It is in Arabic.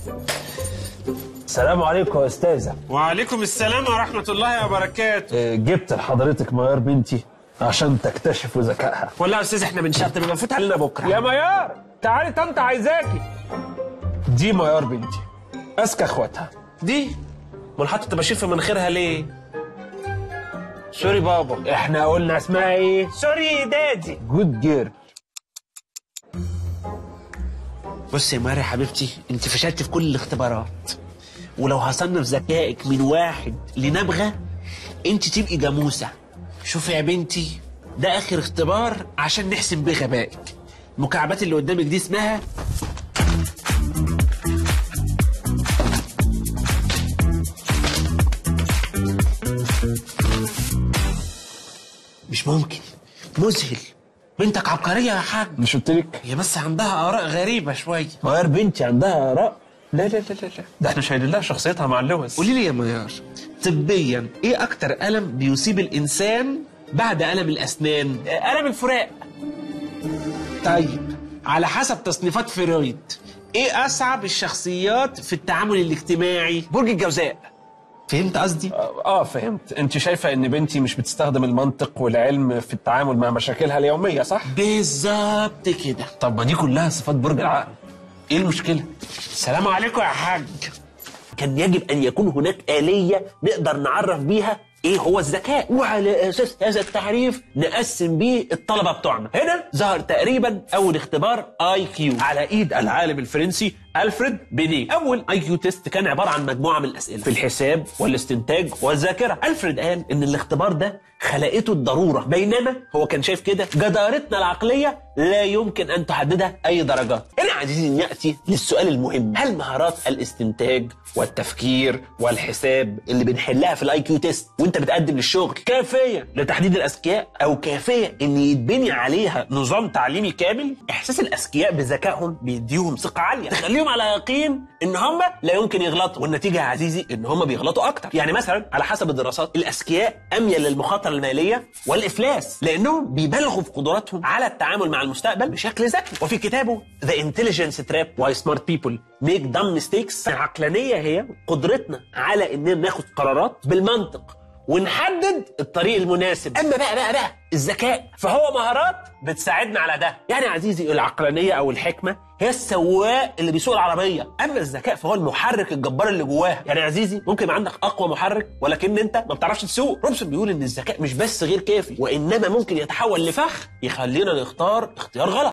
السلام عليكم يا استاذه. وعليكم السلام ورحمه الله وبركاته. جبت لحضرتك ميار بنتي عشان تكتشفوا ذكائها. والله يا استاذ احنا بنشطب، يبقى فوت علينا بكره. يا ميار تعالي طنط عايزاكي. دي ميار بنتي اذكى اخواتها. دي امال حاطه طباشير في مناخيرها ليه؟ سوري بابا. احنا قلنا اسمها ايه؟ سوري دادي. جود جير. بصي يا ماري يا حبيبتي، انت فشلت في كل الاختبارات، ولو هصنف ذكائك من 1 لنبغه انت تبقي جاموسه. شوفي يا بنتي، ده اخر اختبار عشان نحسن بيه غبائك. المكعبات اللي قدامك دي اسمها مش ممكن، مذهل. بنتك عبقريه يا حاج. مش قلت لك؟ هي بس عندها اراء غريبه شويه. ميار بنتي عندها اراء؟ لا لا لا لا لا، ده احنا شايلين لها شخصيتها مع اللوز. قولي لي يا ميار، طبيا ايه اكتر الم بيصيب الانسان بعد الم الاسنان؟ الم الفراق. طيب على حسب تصنيفات فرويد، ايه اصعب الشخصيات في التعامل الاجتماعي؟ برج الجوزاء. فهمت قصدي؟ فهمت. انت شايفه ان بنتي مش بتستخدم المنطق والعلم في التعامل مع مشاكلها اليوميه، صح؟ بالظبط كده. طب ما دي كلها صفات برج العقل. ايه المشكله؟ السلام عليكم يا حاج. كان يجب ان يكون هناك آلية نقدر نعرف بيها ايه هو الذكاء، وعلى اساس هذا التعريف نقسم بيه الطلبه بتوعنا. هنا ظهر تقريبا اول اختبار IQ على ايد العالم الفرنسي ألفريد بينيه. اول IQ تيست كان عباره عن مجموعه من الاسئله في الحساب والاستنتاج والذاكره. ألفريد قال ان الاختبار ده خلقته الضروره، بينما هو كان شايف كده جدارتنا العقليه لا يمكن ان تحددها اي درجات. هنا عايزين ناتي للسؤال المهم، هل مهارات الاستنتاج والتفكير والحساب اللي بنحلها في الIQ تيست وانت بتقدم للشغل كافيه لتحديد الاذكياء، او كافيه ان يتبني عليها نظام تعليمي كامل؟ احساس الاذكياء بذكائهم بيديهم ثقه عاليه، تخليهم على يقين ان هم لا يمكن يغلطوا، والنتيجه يا عزيزي ان هم بيغلطوا اكتر. يعني مثلا على حسب الدراسات الاذكياء اميل للمخاطره الماليه والافلاس، لانهم بيبالغوا في قدراتهم على التعامل مع المستقبل بشكل ذكي. وفي كتابه The Intelligence Trap Why Smart People Make Dumb Mistakes، العقلانيه هي قدرتنا على اننا ناخد قرارات بالمنطق ونحدد الطريق المناسب. اما بقى الذكاء فهو مهارات بتساعدنا على ده. يعني عزيزي العقلانيه او الحكمه هي السواق اللي بيسوق العربيه، اما الذكاء فهو المحرك الجبار اللي جواها. يعني عزيزي ممكن يبقى عندك اقوى محرك ولكن انت ما بتعرفش تسوق. روبسون بيقول ان الذكاء مش بس غير كافي، وانما ممكن يتحول لفخ يخلينا نختار اختيار غلط.